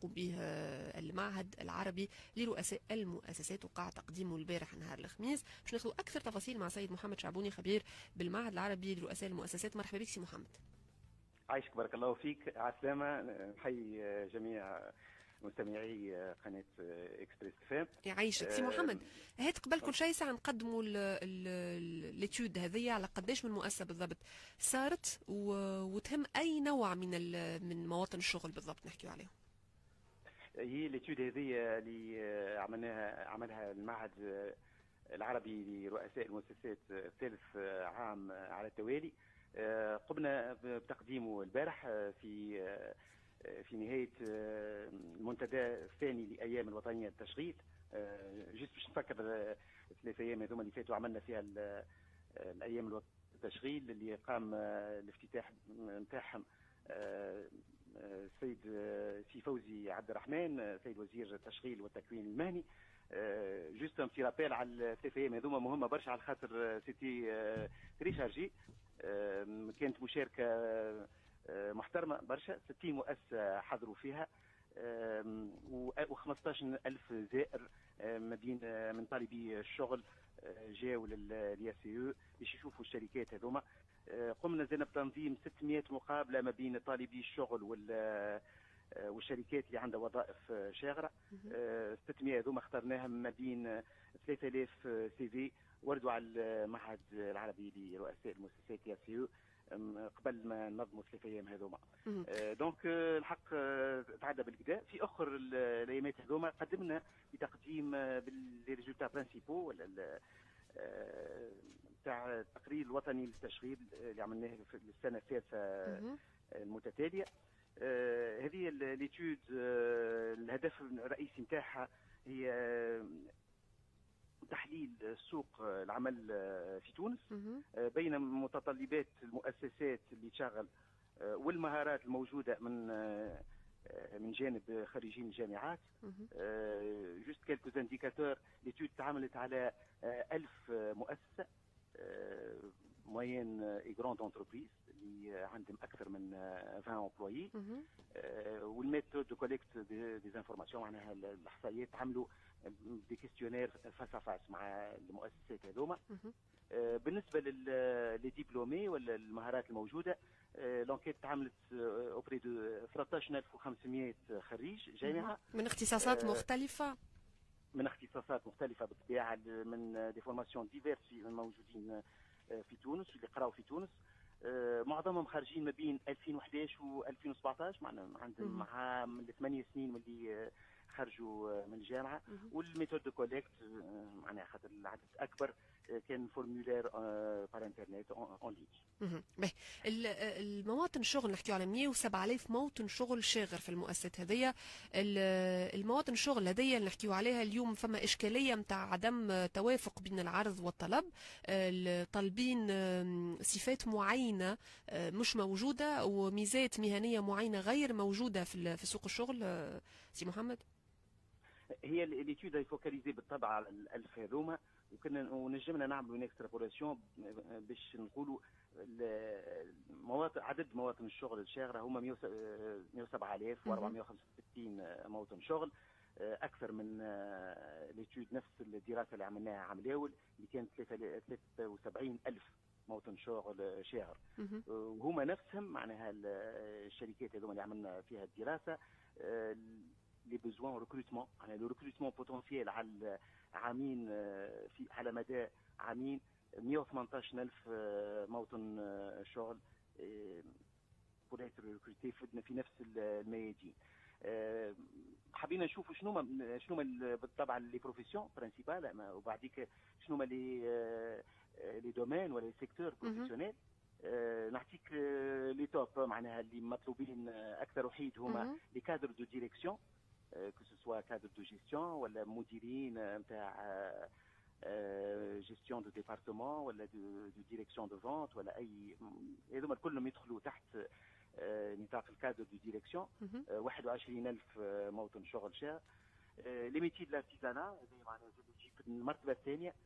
يقوم به المعهد العربي لرؤساء المؤسسات، وقع تقديمه البارح نهار الخميس. باش ناخذ اكثر تفاصيل مع سيد محمد شعبوني خبير بالمعهد العربي لرؤساء المؤسسات. مرحبا بك سي محمد. عايشك بارك الله فيك. عسلامة، نحيي جميع مستمعي قناة اكسبريس فام. يعيشك سي محمد. هات قبل كل شيء ساعة نقدموا ليتود هذه على قداش من مؤسسة بالضبط صارت، وتهم أي نوع من مواطن الشغل بالضبط نحكيو عليهم. هي ليتود هذه اللي عملها المعهد العربي لرؤساء المؤسسات ثالث عام على التوالي. قمنا بتقديمه البارح في نهاية المنتدى الثاني لأيام الوطنية للتشغيل. جست باش نفكر الثلاث أيام هذوما اللي فاتوا عملنا فيها الأيام الوطنية للتشغيل اللي قام الافتتاح نتاعهم السيد سي فوزي عبد الرحمن سيد وزير التشغيل والتكوين المهني. جست ان بتي رابيل على الثلاث أيام هذوما مهمة برشا على خاطر سيتي تري شارجي. كانت مشاركة محترمة برشا، 60 مؤسسة حضروا فيها و15,000 زائر من طالبي الشغل جاوا للياسيو باش يشوفوا الشركات هذوما. قمنا زينا بتنظيم 600 مقابلة ما بين طالبي الشغل والشركات اللي عندها وظائف شاغرة. 600 هذوما اخترناهم ما بين 3000 سي في وردوا على المعهد العربي لرؤساء المؤسسات ياسيو قبل ما ننظموا 3 ايام هذوما. دونك الحق تعدى بالكدا. في اخر الايامات هذوما قدمنا بتقديم بالريزولتا برانسيبو ولا تاع التقرير الوطني للتشغيل اللي عملناه في السنه الثالثه المتتاليه. هذه ليتود الهدف الرئيسي نتاعها هي تحليل سوق العمل في تونس بين متطلبات المؤسسات اللي تشغل والمهارات الموجوده من جانب خريجين الجامعات. جوست كالكوز انديكاتور. ليتود تعاملت على 1000 مؤسسه موين اي جراند انتربريز اللي عندهم اكثر من 20 امبلويي. والميثود دو كوليكت دي انفورماسيون معناها الاحصائيات عملوا دي كيستيونير فاس فاس مع المؤسسات هذوما. بالنسبه للدبلومي ولا المهارات الموجوده، لونكيت تعملت اوبري دو 13500 خريج جامعه من اختصاصات مختلفه. من اختصاصات مختلفه بالطبيعه، من دي فورماسيون ديفيرس موجودين في تونس واللي قراوا في تونس. معظمهم خارجين ما بين 2011 و 2017 معنا عندهم مع من 8 سنين واللي خرجوا من الجامعه. والميثود دو كوليكت معناها خاطر العدد اكبر كان فورمولير بار انترنت اون ليني. المواطن الشغل نحكيو على 107,000 موطن شغل شاغر في المؤسسات هذيا. المواطن الشغل هذيا اللي نحكيو عليها اليوم فما اشكاليه نتاع عدم توافق بين العرض والطلب. طالبين صفات معينه مش موجوده وميزات مهنيه معينه غير موجوده في سوق الشغل. سي محمد، هي ليتود فوكاليزي بالطبع على ال1000 هذوما، وكنا ونجمنا نعملوا اكسترابولاسيون باش نقولوا عدد مواطن الشغل الشاغره هما 107,465 موطن شغل، اكثر من ليتود نفس الدراسه اللي عملناها عام الاول اللي كانت 73,000 موطن شغل شاغر. وهما نفسهم معناها الشركات هذوما اللي عملنا فيها الدراسه لي بوزوان ريكروتمون، يعني لو ريكروتمون بوتونسيال على عامين على مدى عامين 118,000 موطن شغل بور ايتر ريكروتي في نفس الميادين. حبينا نشوفوا شنو بالطبع لي بروفيسيون برينسيبال وبعديك شنو هما لي دومين ولا لي سيكتور بروفيسيونيل. نعطيك لي توب معناها اللي مطلوبين اكثر وحيد هما لي كادر دو ديريكسيون que ce soit cadre de gestion ولا مديرين نتاع gestion de département ولا de direction de vente ولا اي هذوما كلهم يدخلوا تحت نطاق الكادر دو ديريكسيون. 21,000 موطن شغل شاغر. لي ميتي دو لارتيزانا هذه معناها تجي في المرتبه الثانيه،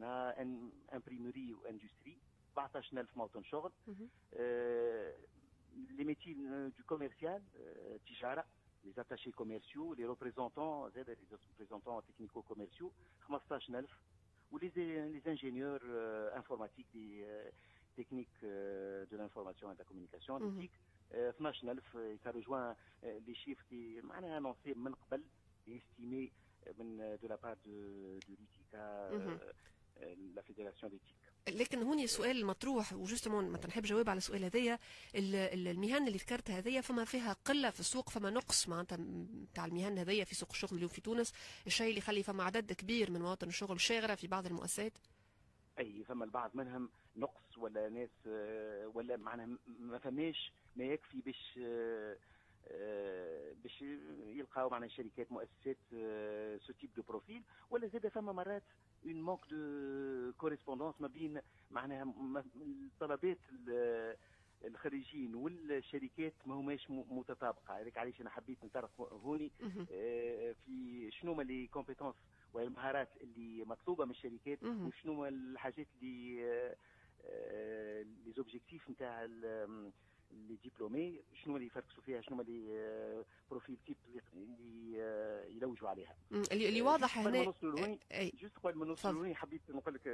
ارتيزانا امبريموري واندستري 14,000 موطن شغل. les métiers du commercial, تجارة, les attachés commerciaux, les représentants technico-commerciaux, 15,000, ou les ingénieurs informatiques, les techniques de l'information et de la communication, les TIC, 12,000. Ça rejoint les chiffres qui sont annoncés من قبل et estimés de la part de l'UTICA, la fédération des TIC. لكن هوني السؤال المطروح وجوستمون ما نحب جواب على السؤال هذايا. المهن اللي ذكرتها هذيا فما فيها قله في السوق، فما نقص معناتها تاع المهن هذيا في سوق الشغل اليوم في تونس، الشيء اللي يخلي فما عدد كبير من مواطن الشغل شاغره في بعض المؤسسات. اي فما البعض منهم نقص ولا ناس ولا معناها ما فماش ما يكفي باش يلقاو معنا شركات مؤسسات سو تيب دو بروفيل، ولا زاد فما مرات اون مانك دو كوريسبوندونس ما بين معناها الطلبات الخريجين والشركات ما هماش متطابقه. هذاك علاش انا حبيت نطرق هوني في شنو هما لي كومبيتونس والمهارات اللي مطلوبه من الشركات، وشنو هما الحاجات اللي لي زوبجيكتيف نتاع لي ديبلومي، شنو اللي يفركسوا فيها، شنو اللي بروفيل تيب اللي يلوجوا عليها. اللي واضح هنا جوست قبل ما نوصلوا حبيت نقول لك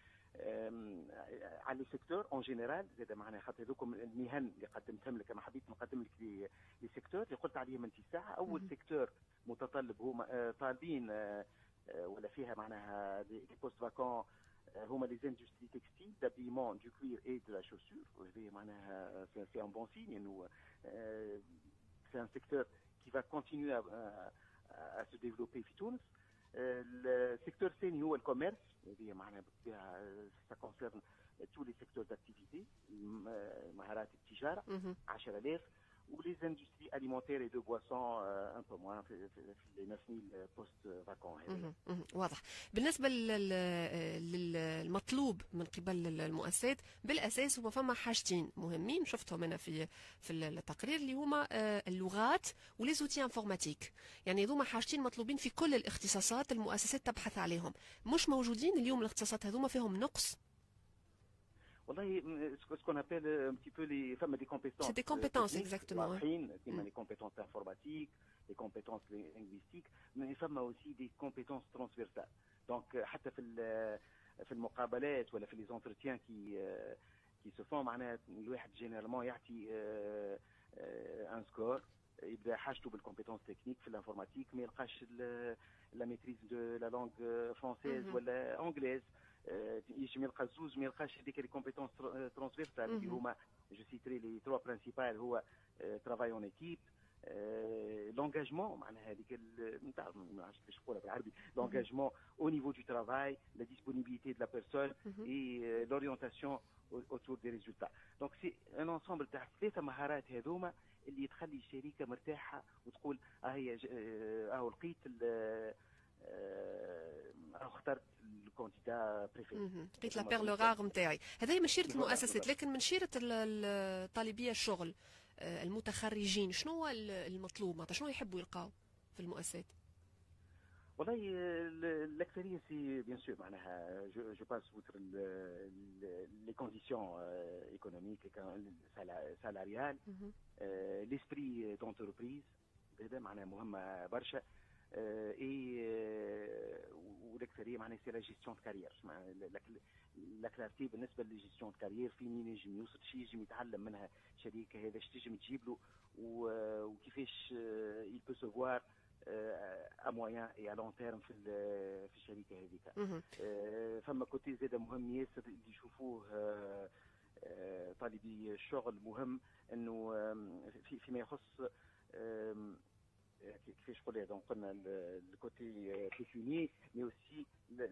على لي سيكتور اون جينيرال زاد معنا، خاطر هذوكم المهن اللي قدمتهم لك انا حبيت نقدم لك لي سيكتور اللي قلت عليهم انت الساعه. اول سيكتور متطلب هما طالبين ولا فيها معناها دي بوست فاكون هما لي اندستري تكستيل دابيمون دو كوير اي دو لا شوسور، وهذه معناها سي ان بون سين انه سي ان سيكتور كي فا كونتينيو ا سو ديفلوبي في تونس. السيكتور الثاني هو الكوميرس، هذه معناها سا كونسيرن تو لي سيكتور داكتيفيتي، مهارات التجاره 10,000، ولي اندستري اليمونتير اي دو بواسون ان بو موان في لي 9000 بوست فاكون. واضح. بالنسبه للمطلوب من قبل المؤسسات بالاساس هما فما حاجتين مهمين شفتهم انا في التقرير اللي هما اللغات ولي زوتي انفورماتيك، يعني هذوما حاجتين مطلوبين في كل الاختصاصات المؤسسات تبحث عليهم، مش موجودين اليوم الاختصاصات هذوما فيهم نقص. والله ce qu'on appelle un petit peu les femmes des compétences. C'est des compétences exactement. Les compétences informatiques, les compétences linguistiques, mais femmes aussi des compétences transversales. Donc حتى في المقابلات ولا في les entretiens qui se font معناها الواحد جينيرالمون يعطي ان سكور، يبدا حاجته بالكومبيتونس تكنيك في الانفورماتيك، ما يلقاش لا ميتريز دو لا لونغ فرونسيز ولا انجليز، يجي ما يلقى زوز ما يلقاش هذيك لي كومبيتونس ترانسفيرسال اللي هما جو سيتري لي تروا برينسيبال، هو ترافاي اون ايكيب، لونجاجمون معناها هذيك نتاع ما عرفتش كيفاش نقولها بالعربي، لونجاجمون او نيفو دو ترافاي، لا ديسپونيبيليتي دو لا بيرسون اي لورينتاسيون autour des résultats. Donc c'est un ensemble تاع ثلاثه مهارات هذوما اللي تخلي الشركه مرتاحه وتقول هي لقيت اخترت الكونديدا بريفيري، لقيت لا بيرل غار نتاعي. هذه من شيره المؤسسات، لكن من شيره الطالبيه الشغل المتخرجين شنو هو المطلوب؟ معناتها شنو يحبوا يلقاو في المؤسسات؟ والله الاكثريه سي بيان سور معناها جو باس اوتر لي كونديسيون ايكونوميك سالاريال، ليسبري دونتربريز هذا معناها مهمه برشا، اي والاكثريه معناها سي لا جيستيون دو كارير، لا كلارتي بالنسبه للجيستيون دو كارير، فين ينجم يوصل، شي ينجم يتعلم منها شركه، هذا اش تنجم تجيب له وكيفاش il peut se voir à moyen et à long terme في الشركه هذيك. فما كوتي زاد مهم ياسر اللي يشوفوه طالبي الشغل، مهم انه فيما يخص كيفاش قلنا دونك قلنا الكوتي بيكوني، مي اوسي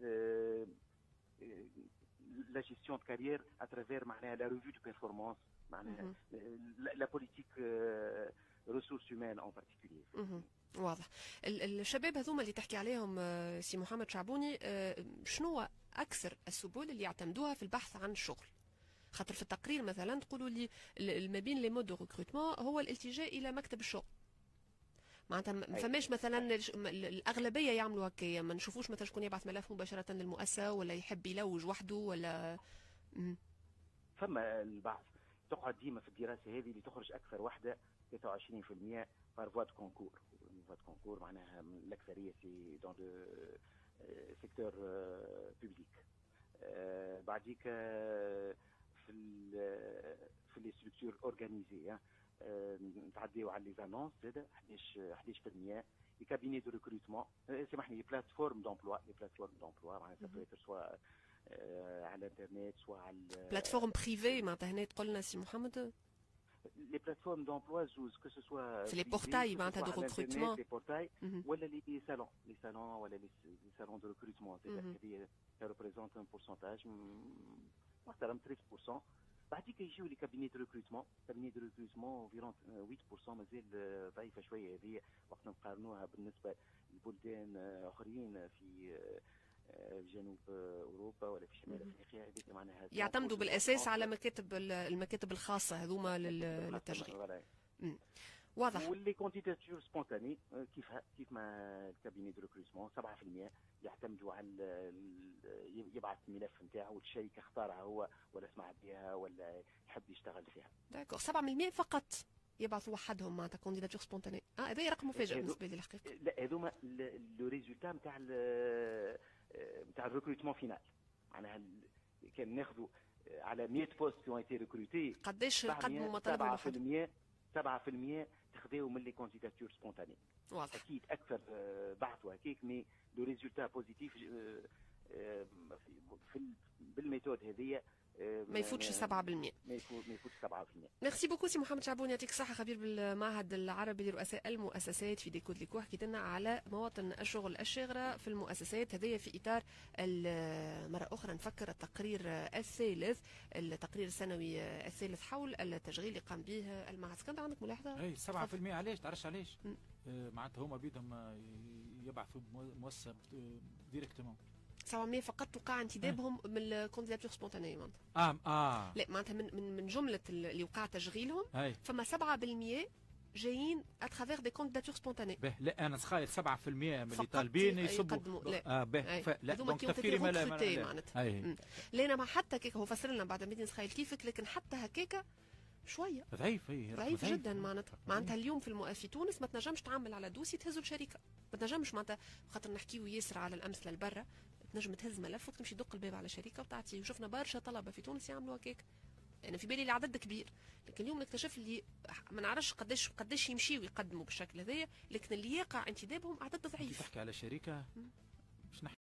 لا جيستيون دو كارير اترافير معناها لا ريفيو دو بيرفورمانس، معناها لا بوليتيك ريسورس هيومان ان بارتيكولير. واضح. الشباب هذوما اللي تحكي عليهم سي محمد شعبوني، شنو اكثر السبل اللي يعتمدوها في البحث عن الشغل؟ خاطر في التقرير مثلا تقولوا لي ما بين لي مود دو ريكروتمون هو الالتجاء الى مكتب الشغل، معناتها ما فماش مثلا الاغلبيه يعملوا هكايا، ما نشوفوش مثلا شكون يبعث ملف مباشره للمؤسسه ولا يحب يلوج وحده ولا فما البعض تقعد ديما في الدراسه هذه اللي تخرج اكثر وحده 23% بار فوا دو كونكور. فوا دو كونكور معناها الاكثريه في دون لو سيكتور بوبليك. بعديك في في لي ستركتور اورغانيزي نتعديو على لي زانونس زاد 11%. لي كابيني دو ريكروتمون سامحني لي بلاتفورم دومبلوا، لي بلاتفورم دومبلوا معناها سا سواء على الانترنت سواء على بلاتفورم بريفي معناتها هنا تقولنا سي محمد. Les plateformes d'emploi زوز que ce soit les portails معناتها دو ريكروتمون، les portails ولا les salons ولا les salons de recrutement. هذه ça représente un pourcentage محترم 13%. بعديك يجيو لي كابيني دو ريكروتمون، كابيني دو ريكروتمون انفيرون 8% مازال ضعيفه شويه هذه وقت نقارنوها بالنسبه لبلدان اخرين في جنوب اوروبا ولا في شمال افريقيا. هذيك معناها يعتمدوا بالاساس على المكاتب الخاصه هذوما للتشغيل. واضح. واللي كونديداتور سبونتاني كيف ما الكابيني دو ريكروتمون 7% يعتمدوا على يبعث الملف نتاعو والشركه اختارها هو ولا سمع بها ولا يحب يشتغل فيها. داكور 7% فقط يبعثوا وحدهم معناتها كونديداتور سبونتاني. هذا رقم مفاجئ بالنسبه لي الحقيقه. لا هذوما لو ريزولتا نتاع الريكروتمون فينال. معناها كان ناخذوا على 100 بوست كي اون ايتي ريكروتي قداش قدموا مطالب الواحد؟ 7% تاخذوا من لي كونديداتور سبونتاني. واضح. اكيد اكثر بعثوا هكاك مي لو ريزولتا بوزيتيف بالميثود هذه ما يفوتش 7%. ما يفوتش 7%. ميرسي بوكو سي محمد شعبون، يعطيك الصحة، خبير بالمعهد العربي لرؤساء المؤسسات في ديكود ليكو. حكيت لنا على مواطن الشغل الشاغرة في المؤسسات هذه في إطار مرة أخرى نفكر التقرير الثالث، التقرير السنوي الثالث حول التشغيل اللي قام به المعهد. كانت عندك ملاحظة؟ اي 7% علاش تعرفش علاش؟ معناتها هما بيدهم يبعثوا مؤسسة ديريكتومون 7% فقط وقع انتدابهم من الكونديداتور سبونتاني معناتها. لا معناتها من جمله اللي وقع تشغيلهم فما 7% جايين اترافير دي كونديداتور سبونتاني. لا انا تخيل 7% من اللي طالبين يصبوا. لا دونك تفكيري معناتها. لا انا ما حتى هكاك هو فسر لنا بعد ما نتخيل كيفك، لكن حتى هكاك شويه ضعيف جدا معناتها اليوم في تونس ما تنجمش تعمل على دوسي تهزوا الشركه، ما تنجمش معناتها خاطر نحكيو ياسر على الامثله البرة، تنجم تهز ملف وتمشي تدق الباب على شركه وتعطي. وشفنا برشا طلبه في تونس يعملوا هكاك. انا في بالي العدد كبير، لكن اليوم نكتشف اللي ما نعرفش قداش يمشيوا يقدموا بالشكل هذايا، لكن اللي يقع انتدابهم عدد ضعيف. تحكي على شركه